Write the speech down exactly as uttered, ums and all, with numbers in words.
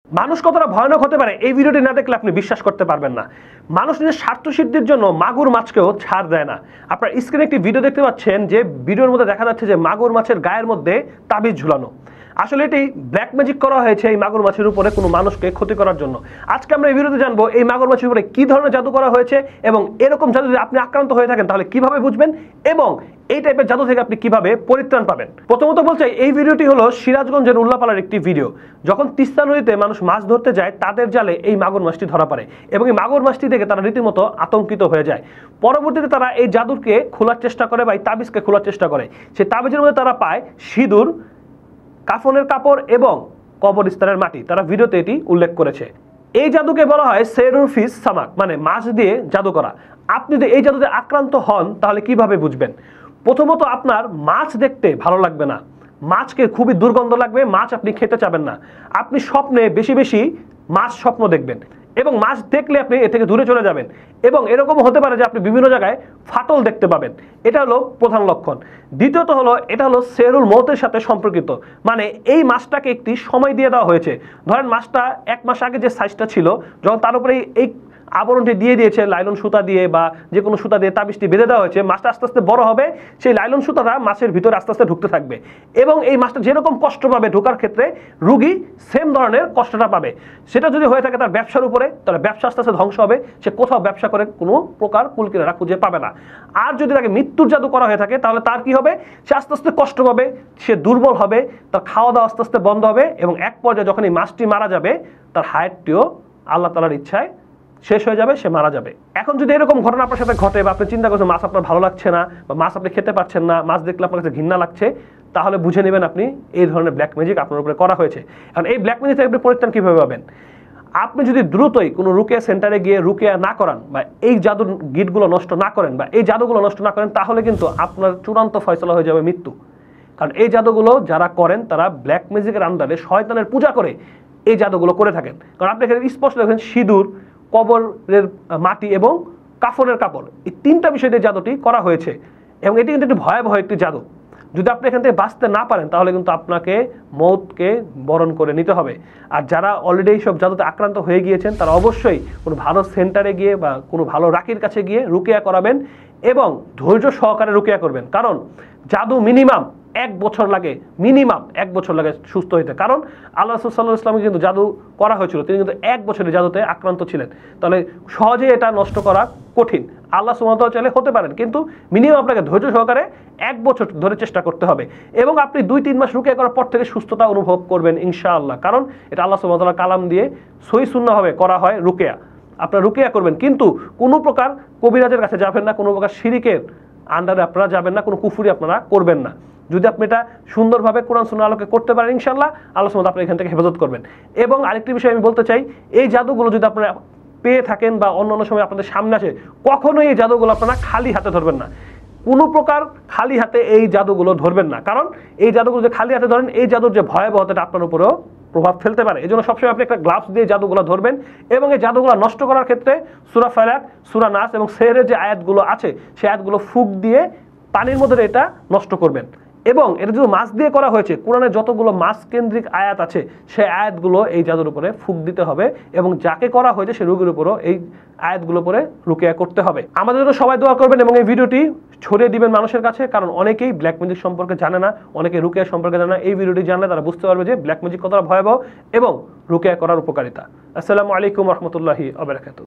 মানুষ কতটা ভয়ানক হতে পারে এই ভিডিওটি না দেখলে আপনি বিশ্বাস করতে পারবেন না। মানুষ নিজের স্বার্থসিদ্ধির জন্য মাগুর মাছকেও ছাড় দেয় না। আপনার স্ক্রিনে একটি ভিডিও দেখতে পাচ্ছেন যে ভিডিওর মধ্যে দেখা যাচ্ছে যে মাগুর মাছের গায়ের মধ্যে তাবিজ ঝুলানো। আসলে এটি ব্ল্যাক ম্যাজিক করা হয়েছে এই মাগুর মাছের উপরে কোনো মানুষকে ক্ষতি করার জন্য। আজকে আমরা এই ভিডিওতে জানবো এই মাগুর মাছের উপরে কি ধরনের জাদু করা হয়েছে এবং এরকম জাদু যদি আপনি আক্রান্ত হয়ে থাকেন তাহলে কিভাবে বুঝবেন এবং এই টাইপের জাদু থেকে আপনি কিভাবে পরিত্রাণ পাবেন। প্রথমত বলছে এই ভিডিওটি হলো সিরাজগঞ্জের উল্লাপাড়ার একটি ভিডিও। যখন তিস্তা নদীতে মানুষ মাছ ধরতে যায় তাদের জালে এই মাগুর মাছটি ধরা পড়ে এবং এই মাগুর মাছটি দেখে তারা রীতিমতো আতঙ্কিত হয়ে যায়। পরবর্তীতে তারা এই জাদুকে খোলার চেষ্টা করে বা এই তাবিজকে খোলার চেষ্টা করে। সেই তাবিজের মধ্যে তারা পায় সিঁদুর, কাফনের কাপড় এবং কবরস্থানের মাটি। তারা ভিডিওতে এটি উল্লেখ করেছে। এই জাদুকে বলা হয় সেরুর ফিস সামাক, মানে মাছ দিয়ে জাদু করা। আপনি যদি এই জাদুতে আক্রান্ত হন তাহলে কিভাবে বুঝবেন? প্রথমত আপনার মাছ দেখতে ভালো লাগবে না, মাছকে খুবই দুর্গন্ধ লাগবে, মাছ আপনি খেতে চাবেন না। আপনি স্বপ্নে বেশি বেশি মাছ স্বপ্ন দেখবেন এবং মাছ দেখলে আপনি এ থেকে দূরে চলে যাবেন এবং এরকম হতে পারে যে আপনি বিভিন্ন জায়গায় ফাটল দেখতে পাবেন। এটা হলো প্রধান লক্ষণ। দ্বিতীয়ত হলো এটা হলো সেরুল মৌতের সাথে সম্পর্কিত, মানে এই মাছটাকে একটি সময় দিয়ে দেওয়া হয়েছে। ধরেন মাছটা এক মাস আগে যে সাইজটা ছিল, যখন তার উপরে এই আবরণটি দিয়ে দিয়েছে লাইলন সুতা দিয়ে বা যে কোনো সুতা দিয়ে তাবিজটি বেঁধে দেওয়া হয়েছে, মাছটা আস্তে আস্তে বড় হবে, সেই লাইলন সুতাটা মাছের ভিতরে আস্তে আস্তে ঢুকতে থাকবে এবং এই মাছটা যেরকম কষ্ট পাবে ঢোকার ক্ষেত্রে রুগী সেম ধরনের কষ্টটা পাবে। সেটা যদি হয়ে থাকে তার ব্যবসার উপরে, তাহলে ব্যবসা আস্তে আস্তে ধ্বংস হবে, সে কোথাও ব্যবসা করে কোনো প্রকার কুলকিনারা খুঁজে পাবে না। আর যদি তাকে মৃত্যুর জাদু করা হয়ে থাকে তাহলে তার কি হবে? সে আস্তে আস্তে কষ্ট পাবে, সে দুর্বল হবে, তার খাওয়া দাওয়া আস্তে আস্তে বন্ধ হবে এবং এক পর্যায়ে যখন এই মাছটি মারা যাবে তার হায়াতটিও আল্লাহ তাআলার ইচ্ছায় শেষ হয়ে যাবে, সে মারা যাবে। এখন যদি এরকম ঘটনা আপনার সাথে ঘটে বা আপনি চিন্তা করছেন মাছ আপনার ভালো লাগছে না বা মাছ আপনি খেতে পারছেন না, মাছ দেখলে আপনার কাছে ঘৃণা লাগছে, তাহলে বুঝে নেবেন আপনি এই ধরনের ব্ল্যাক ম্যাজিক আপনার উপরে করা হয়েছে। এখন এই ব্ল্যাক ম্যাজিক থেকে আপনি পরিত্রাণ কিভাবে পাবেন? আপনি যদি দ্রুতই কোনো রুকিয়া সেন্টারে গিয়ে রুকিয়া না করান বা এই জাদুর গিটগুলো নষ্ট না করেন বা এই জাদুগুলো নষ্ট না করেন তাহলে কিন্তু আপনার চূড়ান্ত ফয়সালা হয়ে যাবে মৃত্যু। কারণ এই জাদুগুলো যারা করেন তারা ব্ল্যাক ম্যাজিকের আন্ডারে শয়তানের পূজা করে এই জাদুগুলো করে থাকেন। কারণ আপনি এখানে স্পষ্ট দেখেন সিঁদুর, কবরের মাটি এবং কাফনের কাপড়, এই তিনটা বিষয় দিয়ে জাদুটি করা হয়েছে এবং এটি কিন্তু একটি ভয়াবহ একটি জাদু। যদি আপনি এখান থেকে বাঁচতে না পারেন তাহলে কিন্তু আপনাকে মৌতকে বরণ করে নিতে হবে। আর যারা অলরেডি এইসব জাদুতে আক্রান্ত হয়ে গিয়েছেন তারা অবশ্যই কোনো ভালো সেন্টারে গিয়ে বা কোনো ভালো রাকির কাছে গিয়ে রুকিয়া করাবেন এবং ধৈর্য সহকারে রুকিয়া করবেন। কারণ জাদু মিনিমাম এক বছর লাগে, মিনিমাম এক বছর লাগে সুস্থ হইতে। কারণ আল্লাহ রাসূল সাল্লাল্লাহু আলাইহি ওয়াসাল্লামকে কিন্তু জাদু করা হয়েছিল, তিনি কিন্তু এক বছরের জাদুতে আক্রান্ত ছিলেন। তাহলে সহজে এটা নষ্ট করা কঠিন। আল্লাহ সুবহানাহু ওয়া তাআলা চাইলে হতে পারেন, কিন্তু মিনিমাম আপনাকে ধৈর্য সহকারে এক বছর ধরে চেষ্টা করতে হবে এবং আপনি দুই তিন মাস রুকিয়া করার পর থেকে সুস্থতা অনুভব করবেন ইনশাআল্লাহ। কারণ এটা আল্লাহ সুবহানাহু ওয়া তাআলা কালাম দিয়ে সহি সুন্নাহভাবে করা হয় রুকিয়া। আপনারা রুকিয়া করবেন, কিন্তু কোনো প্রকার কবিরাজের কাছে যাবেন না, কোনো প্রকার শিরিকের আন্ডারে আপনারা যাবেন না, কোনো কুফরি আপনারা করবেন না। যদি আপনি এটা সুন্দরভাবে কোরআন সুন্নাহ আলোকে করতে পারেন ইনশাআল্লাহ আল্লাহ সুবহানাহু ওয়া তাআলা আপনার এখান থেকে হেফাজত করবেন। এবং আরেকটি বিষয় আমি বলতে চাই, এই জাদুগুলো যদি আপনারা পেয়ে থাকেন বা অন্য অন্য সময় আপনাদের সামনে আসে, কখনোই এই জাদুগুলো আপনারা খালি হাতে ধরবেন না। কোনো প্রকার খালি হাতে এই জাদুগুলো ধরবেন না, কারণ এই জাদুগুলো যে খালি হাতে ধরেন এই জাদুর যে ভয়াবহতাটা আপনার উপরেও প্রভাব ফেলতে পারে। এই জন্য সবসময় আপনি একটা গ্লাভস দিয়ে জাদুগুলো ধরবেন এবং এই জাদুগুলো নষ্ট করার ক্ষেত্রে সূরা ফালাক, সূরা নাস এবং সেহরের যে আয়াতগুলো আছে সেই আয়াতগুলো ফুঁক দিয়ে পানির মধ্যে এটা নষ্ট করবেন। এবং এটা যদি মাছ দিয়ে করা হয়েছে, কোরআনের যতগুলো মাছ কেন্দ্রিক আয়াত আছে সেই আয়াতগুলো এই জাদুর উপরে ফুঁক দিতে হবে এবং যাকে করা হয়েছে সেই রোগীর উপরও এই আয়াতগুলো পরে রুকিয়া করতে হবে। আমাদের জন্য সবাই দোয়া করবেন এবং এই ভিডিওটি ছড়িয়ে দিবেন মানুষের কাছে, কারণ অনেকেই ব্ল্যাক ম্যাজিক সম্পর্কে জানে না, অনেকে রুকিয়া সম্পর্কে জানে না। এই ভিডিওটি জানলে তারা বুঝতে পারবে যে ব্ল্যাক ম্যাজিক কতটা ভয়াবহ এবং রুকিয়া করার উপকারিতা। আসসালামু আলাইকুম ওয়া রাহমাতুল্লাহি ওয়া বারাকাতুহু।